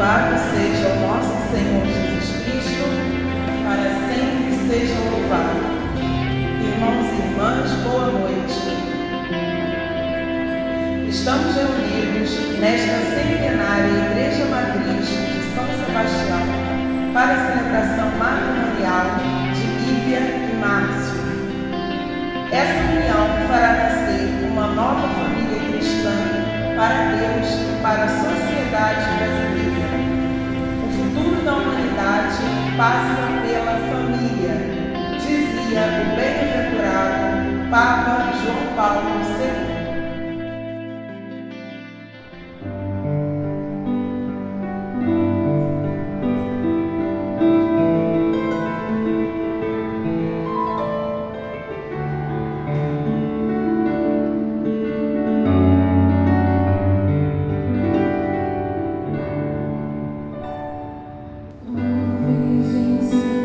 Louvado seja o nosso Senhor Jesus Cristo, para sempre seja louvado. Irmãos e irmãs, boa noite. Estamos reunidos nesta centenária Igreja Matriz de São Sebastião para a celebração matrimonial de Lívia e Márcio. Essa união fará nascer uma nova família cristã para Deus e para a sociedade brasileira. O futuro da humanidade passa pela família, dizia o bem-aventurado Papa João Paulo II.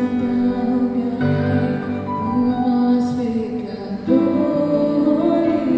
Por nós pecadores.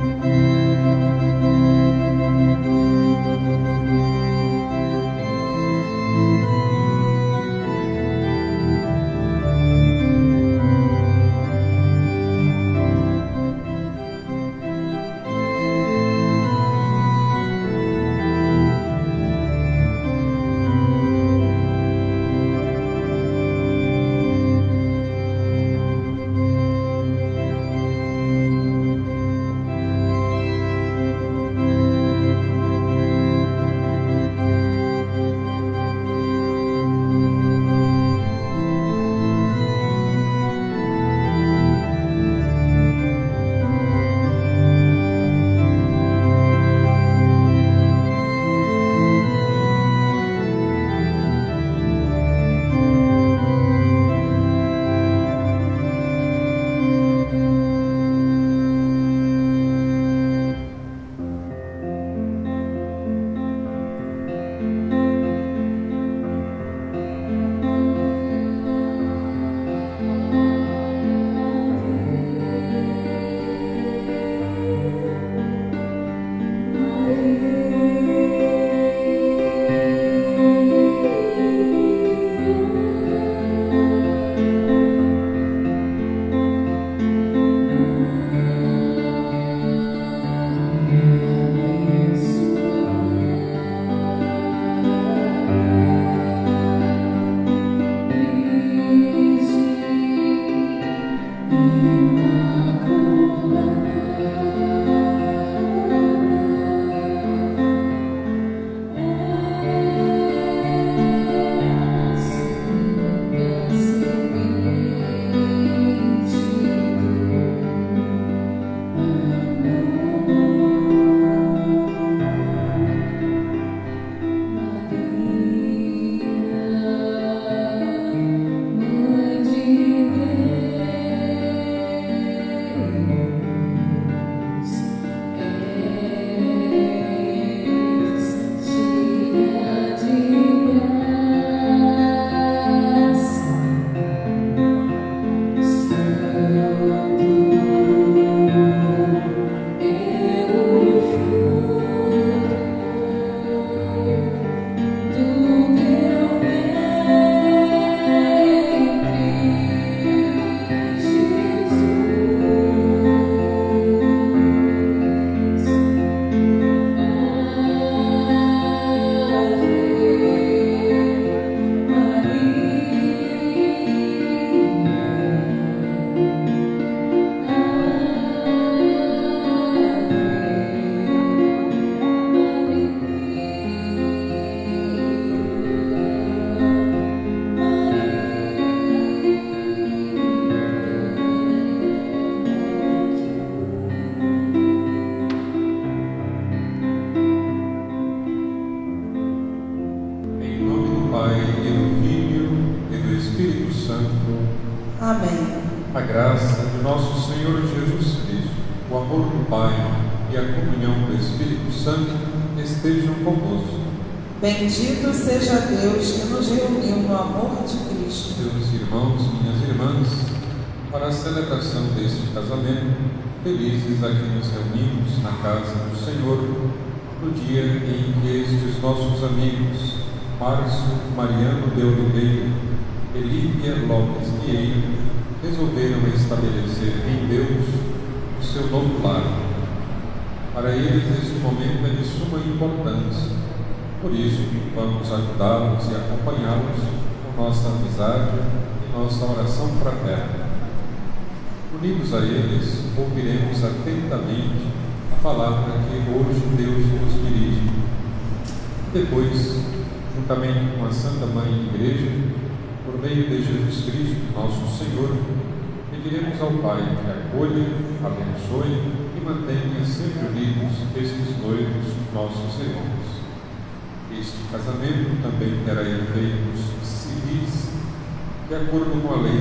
Amém. A graça de nosso Senhor Jesus Cristo, o amor do Pai e a comunhão do Espírito Santo estejam convosco. Bendito seja Deus que nos reuniu no amor de Cristo. Meus irmãos, minhas irmãs, para a celebração deste casamento, felizes aqui nos reunimos na casa do Senhor, no dia em que estes nossos amigos, Márcio Mariano de Oliveira e Lívia Lopes Vieira, resolveram estabelecer em Deus o seu novo lar. Para eles, este momento é de suma importância. Por isso, vamos ajudá-los e acompanhá-los com nossa amizade e nossa oração fraterna. Unidos a eles, ouviremos atentamente a palavra que hoje Deus nos dirige. Depois, juntamente com a Santa Mãe Igreja, por meio de Jesus Cristo, nosso Senhor, pediremos ao Pai que acolha, abençoe e mantenha sempre unidos estes noivos, nossos irmãos. Este casamento também terá efeitos civis, de acordo com a Lei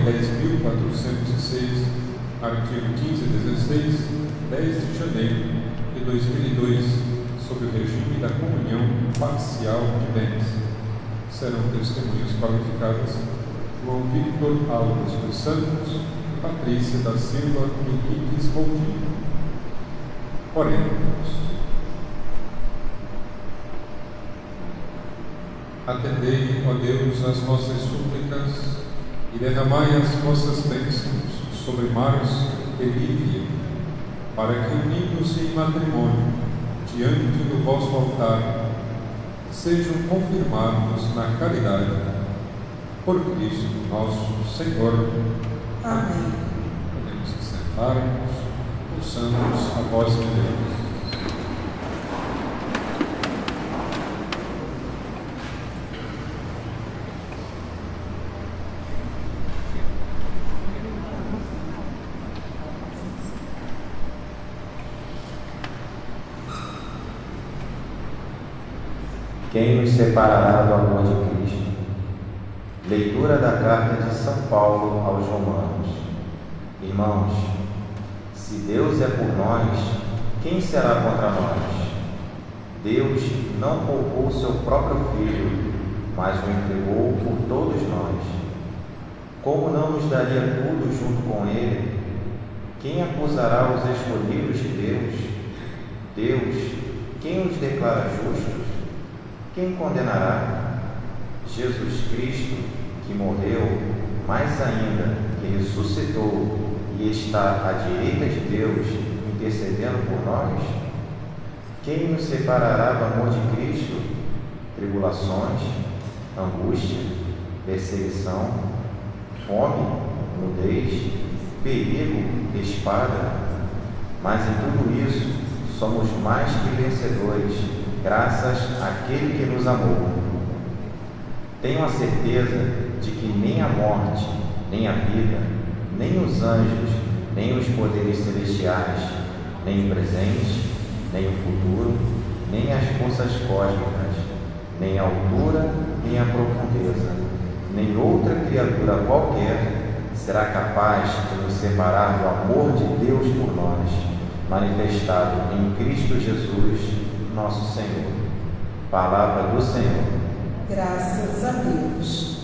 10.406, artigo 15 e 16, 10 de janeiro de 2002, sob o regime da comunhão parcial de bens. Serão testemunhas qualificadas João Victor Alves dos Santos e Patrícia da Silva Henriques Coutinho. Oremos. Atendei, ó Deus, as nossas súplicas e derramai as vossas bênçãos sobre Márcio e Lívia, para que, unidos em matrimônio, diante do vosso altar, sejam confirmados na caridade. Por Cristo nosso Senhor. Amém. Podemos sentar-nos, ouçamos a voz de Deus. Quem nos separará do amor de Cristo? Leitura da carta de São Paulo aos Romanos. Irmãos, se Deus é por nós, quem será contra nós? Deus não poupou seu próprio Filho, mas o entregou por todos nós. Como não nos daria tudo junto com Ele? Quem acusará os escolhidos de Deus? Deus, quem os declara justos? Quem condenará? Jesus Cristo, que morreu, mais ainda, que ressuscitou e está à direita de Deus, intercedendo por nós? Quem nos separará do amor de Cristo? Tribulações, angústia, perseguição, fome, nudez, perigo, espada. Mas em tudo isso, somos mais que vencedores, graças àquele que nos amou. Tenho a certeza de que nem a morte, nem a vida, nem os anjos, nem os poderes celestiais, nem o presente, nem o futuro, nem as forças cósmicas, nem a altura, nem a profundeza, nem outra criatura qualquer será capaz de nos separar do amor de Deus por nós, manifestado em Cristo Jesus, nosso Senhor. Palavra do Senhor. Graças a Deus.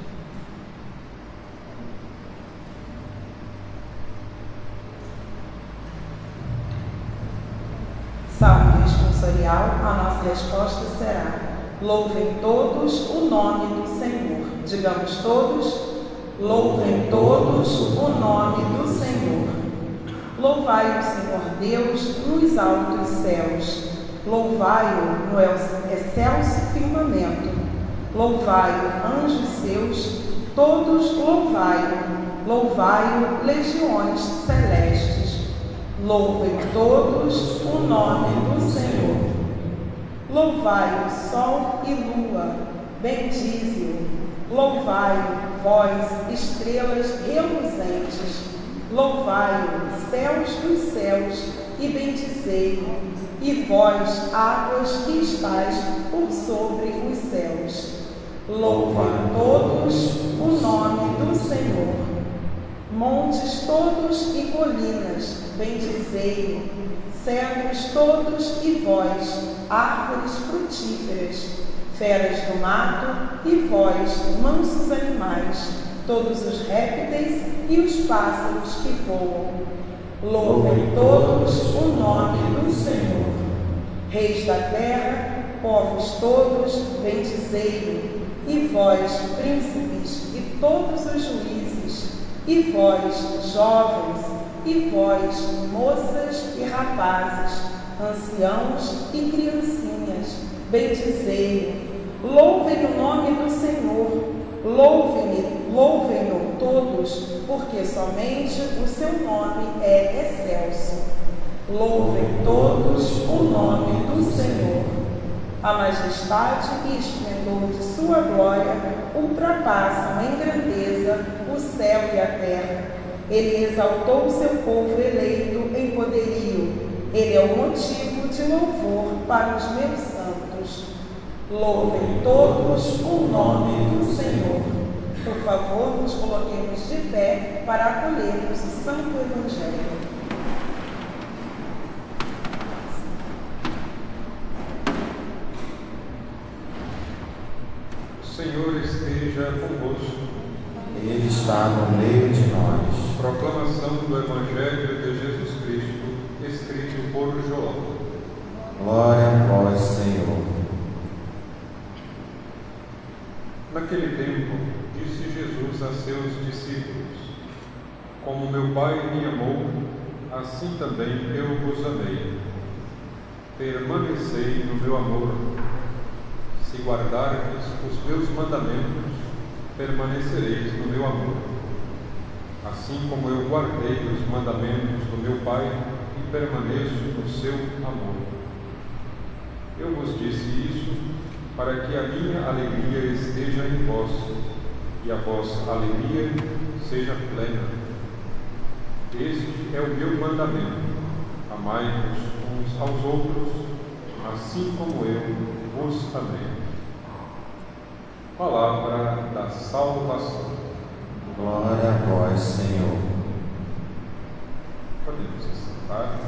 Salmo responsorial, a nossa resposta será: louvem todos o nome do Senhor. Digamos todos: louvem todos o nome do Senhor. Louvai o Senhor Deus nos altos céus. Louvai-o no excelso firmamento. Louvai-o, anjos seus, todos louvai-o. Louvai-o, legiões celestes. Louvem todos o nome do Senhor. Louvai-o, sol e lua, bendize-o. Louvai-o, vós, estrelas reluzentes. Louvai-o, céus dos céus, e bendizei-o. E vós, águas que estáis por sobre os céus, louvem todos o nome do Senhor. Montes todos e colinas, bendizei-o. Cedros todos e vós, árvores frutíferas, feras do mato e vós, mansos animais, todos os répteis e os pássaros que voam. Louvem todos o nome do Senhor. Reis da terra, povos todos, bendizei-o. E vós, príncipes, e todos os juízes, e vós, jovens, e vós, moças e rapazes, anciãos e criancinhas, bendizei-o. Louvem o nome do Senhor. Louvem-no todos, porque somente o seu nome é excelso. Louvem todos o nome do Senhor. A majestade e esplendor de sua glória ultrapassam em grandeza o céu e a terra. Ele exaltou o seu povo eleito em poderio. Ele é o motivo de louvor para os meus santos. Louvem todos o nome do Senhor. Por favor, nos coloquemos de pé para acolhermos o Santo Evangelho. O Senhor esteja convosco. Ele está no meio de nós. Proclamação do Evangelho de Jesus Cristo, escrito por João. Glória a vós, Senhor. Naquele tempo, disse Jesus a seus discípulos: Como meu Pai me amou, assim também eu vos amei. Permanecei no meu amor. Se guardardes os meus mandamentos, permanecereis no meu amor. Assim como eu guardei os mandamentos do meu Pai e permaneço no seu amor. Eu vos disse isso para que a minha alegria esteja em vós e a vossa alegria seja plena. Este é o meu mandamento: amai-vos uns aos outros, assim como eu vos amei. Palavra da salvação. Glória a vós, Senhor. Podemos sentar.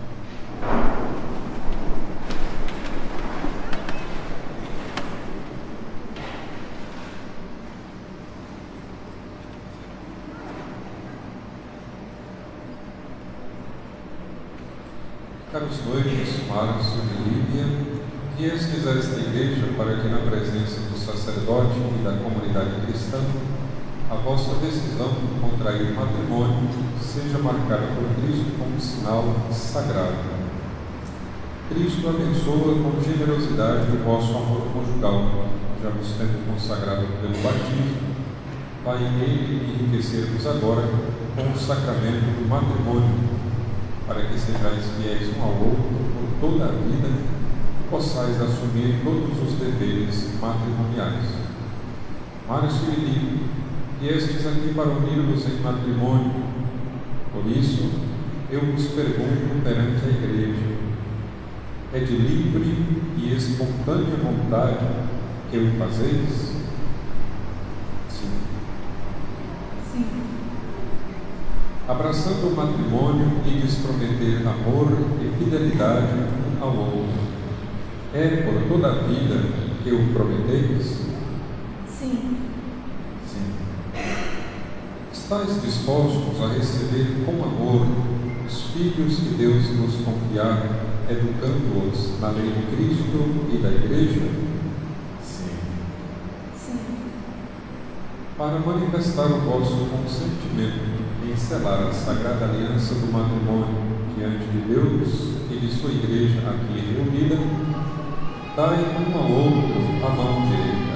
Caros noivos, Márcio e Lívia, viestes a esta igreja para que, na presença do sacerdote e da comunidade cristã, a vossa decisão de contrair matrimônio seja marcada por Cristo como sinal sagrado. Cristo abençoa com generosidade o vosso amor conjugal, já vos tendo consagrado pelo batismo. Vai Ele enriquecer-vos agora com o sacramento do matrimônio, para que sejais fiéis um ao outro por toda a vida e possais assumir todos os deveres matrimoniais. Márcio e Lívia, viestes aqui para unir-vos em matrimônio. Por isso, eu vos pergunto perante a Igreja: é de livre e espontânea vontade que o fazeis? Sim. Sim. Abraçando o matrimônio e prometer amor e fidelidade um ao outro, é por toda a vida que o prometeis? Sim. Sim. Estais dispostos a receber com amor os filhos que Deus nos confiar, educando-os na lei de Cristo e da Igreja? Sim. Sim. Para manifestar o vosso consentimento em selar a sagrada aliança do matrimônio diante de Deus e de sua Igreja aqui reunida, dai um ao outro a mão direita.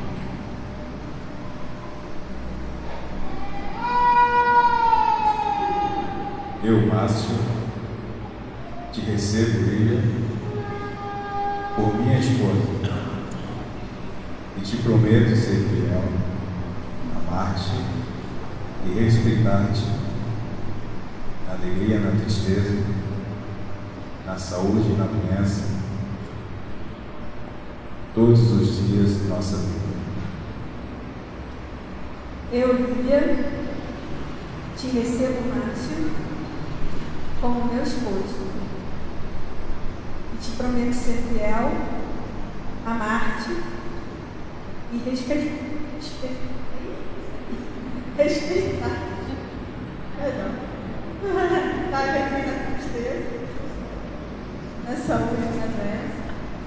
Eu, Márcio, te recebo, Lívia, por minha esposa, e te prometo ser fiel, amar-te e respeitar-te na alegria e na tristeza, na saúde e na doença, todos os dias de nossa vida. Eu, Lívia, te recebo, Márcio, como meu esposo, e te prometo ser fiel, amar-te e respeitar-te. Na alegria e na tristeza, na saúde e na doença,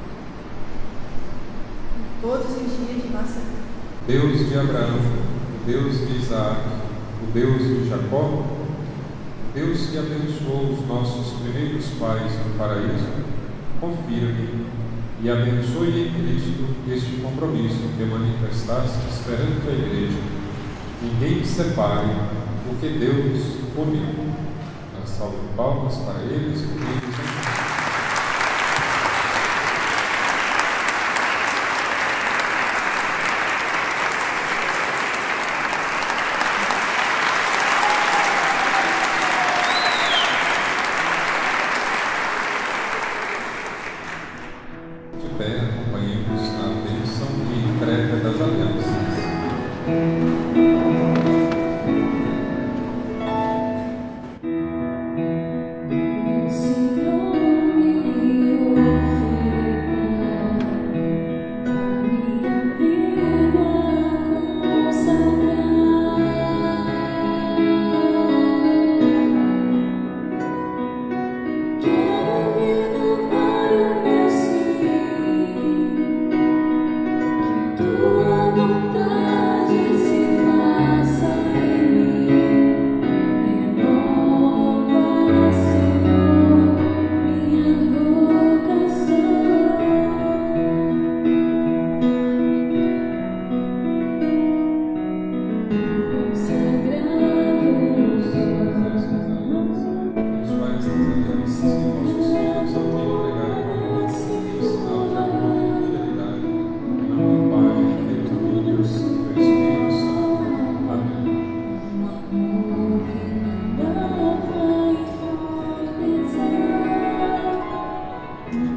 todos os dias de nossa vida. Deus de Abraão, o Deus de Isaac, o Deus de Jacó, o Deus que abençoou os nossos primeiros pais no paraíso, confirme e abençoe em Cristo este compromisso que manifestastes perante a Igreja. Ninguém separe o que Deus uniu. Uma salva de palmas para eles, unidos em acompanhemos na bênção e entrega das alianças. Quero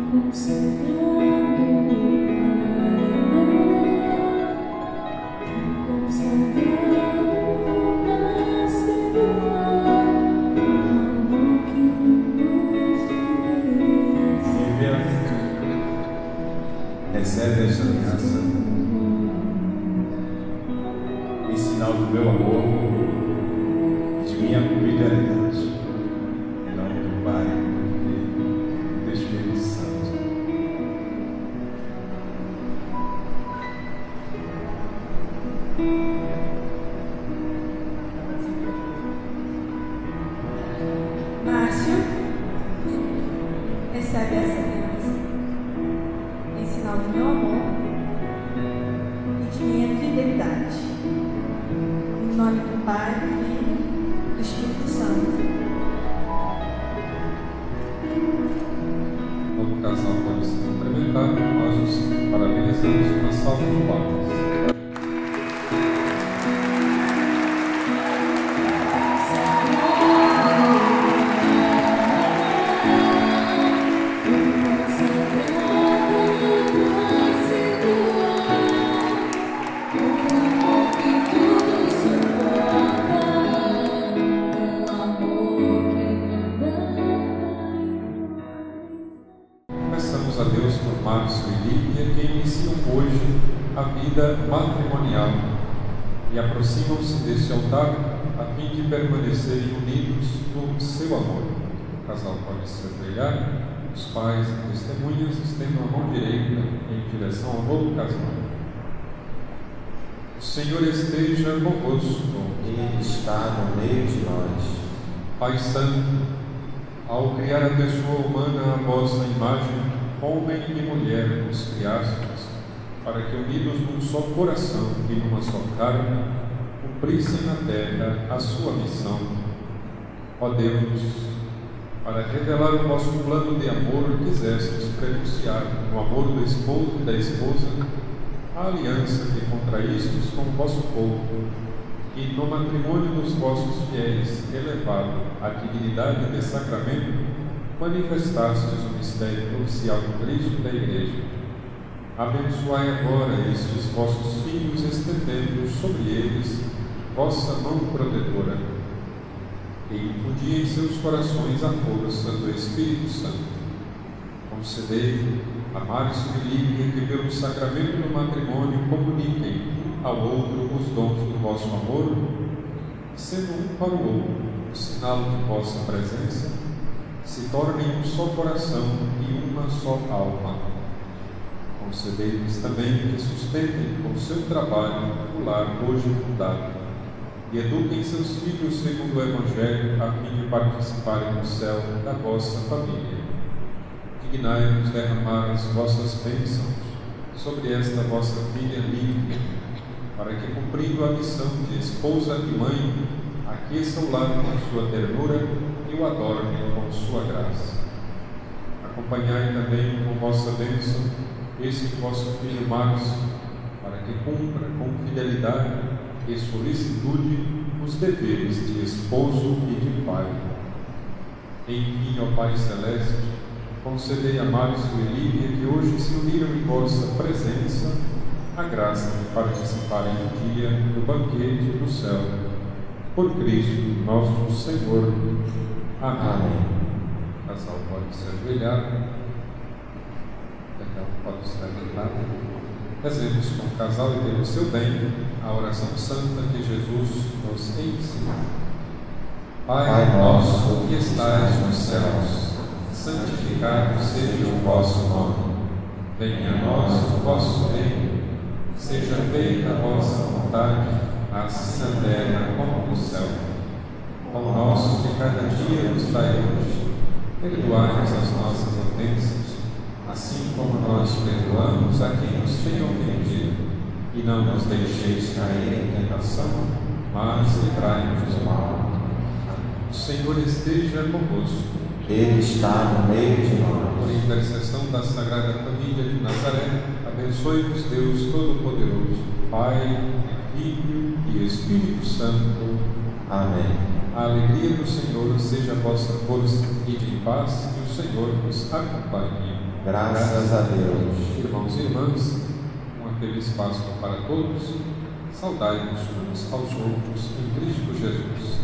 Recebe esta aliança em sinal do meu amor e de minha fidelidade. Em nome do Pai, do Filho e do Espírito Santo. Márcio, recebe essa aliança em sinal do meu amor e de minha fidelidade. Em nome do Pai, do Filho e do Espírito Santo. Quando o casal pode se cumprimentar, nós os parabenizamos com uma salva de palmas. Peçamos a Deus por Márcio e Lívia, que iniciam hoje a vida matrimonial e aproximam-se deste altar a fim de permanecerem unidos no seu amor. O casal pode se ajoelhar, os pais e testemunhas estendam a mão direita em direção ao novo casamento. O Senhor esteja convosco. Ele está no meio de nós. Pai Santo, ao criar a pessoa humana à vossa imagem, homem e mulher os criastes, para que unidos num só coração e numa só carne, cumprissem na terra a sua missão. Ó Deus, para revelar o vosso plano de amor, quisestes prenunciar no amor do esposo e da esposa a aliança que contraístes com o vosso povo, e no matrimônio dos vossos fiéis, elevado à dignidade de sacramento, manifestastes o mistério nupcial do Cristo da Igreja. Abençoai agora estes vossos filhos, estendendo sobre eles vossa mão protetora, e infundi em seus corações a força do Espírito Santo. Concedei a Márcio e Lívia que, pelo sacramento do matrimônio, comuniquem ao outro os dons do vosso amor, sendo um para o outro o sinal de vossa presença, se tornem um só coração e uma só alma. Concedei-lhes também que sustentem com seu trabalho o lar hoje fundado e eduquem seus filhos segundo o Evangelho, a fim de participarem no céu da vossa família. Dignai-vos derramar as vossas bênçãos sobre esta vossa filha Lívia, para que, cumprindo a missão de esposa e mãe, aqueça o lar com sua ternura e o adorne com sua graça. Acompanhai também com vossa bênção este vosso filho Márcio, para que cumpra com fidelidade e solicitude os deveres de esposo e de pai. Enfim, ó Pai Celeste, concedei a Márcio e Lívia, que hoje se uniram em vossa presença, a graça de participarem no dia do banquete do céu. Por Cristo nosso Senhor. Amém. Amém. O casal pode se ajoelhar. Então pode se levantar. Rezemos com o casal e pelo seu bem a oração santa que Jesus nos ensina. Pai nosso que estais nos céus, santificado seja o vosso nome. Venha a nós o vosso reino. Seja feita a vossa vontade, assim na terra como no céu. O pão nosso de cada dia nos dai hoje. Perdoai-nos as nossas ofensas, assim como nós perdoamos a quem nos tem ofendido. E não nos deixeis cair em tentação, mas livrai-nos do mal. O Senhor esteja convosco. Ele está no meio de nós. Por intercessão da Sagrada Família de Nazaré, abençoe-vos Deus Todo-Poderoso, Pai, Filho e Espírito Santo. Amém. A alegria do Senhor seja a vossa força e de paz, que o Senhor vos acompanhe. Graças a Deus. Irmãos e irmãs, uma feliz Páscoa para todos. Saudai-nos uns aos outros em Cristo Jesus.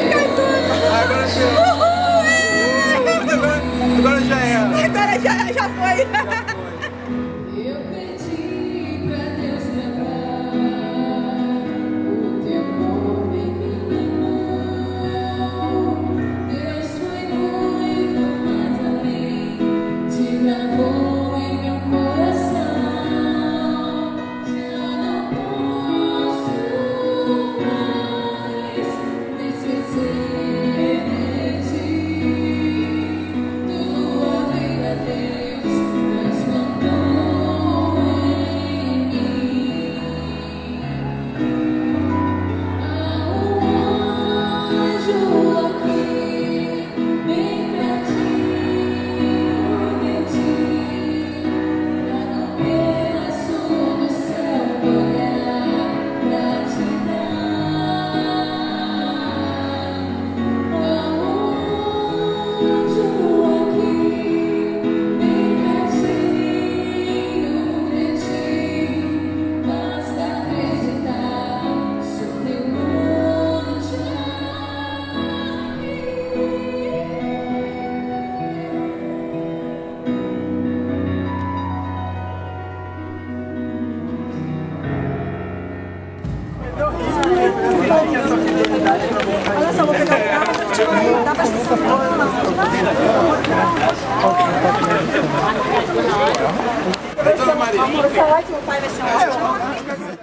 já Olha só, vou pegar o carro, dá pra Doutora Maria. Vai ser ótimo, o pai vai ser ótimo.